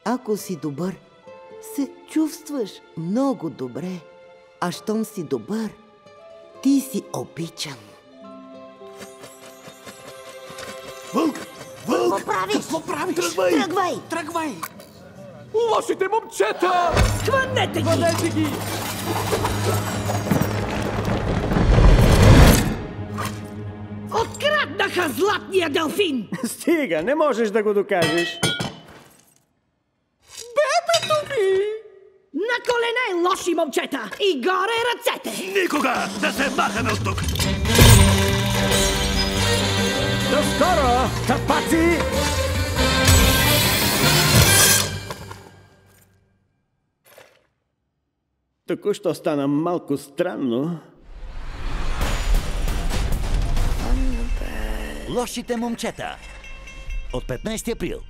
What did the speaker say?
Ако си добър, се чувстваш много добре. А щом си добър, ти си обичан. Вълк! Вълк! Какво правиш? Какво правиш? Тръгвай! Тръгвай! Тръгвай! Лошите момчета! Хванете ги! Хванете ги! Откраднаха златния делфин! Стига, не можеш да го докажеш. Бебето ми! На колене, лоши момчета! И горе ръцете! Никога да се махаме от тук! До скоро, тапаци! Току-що стана малко странно. Лошите момчета. От 15 април.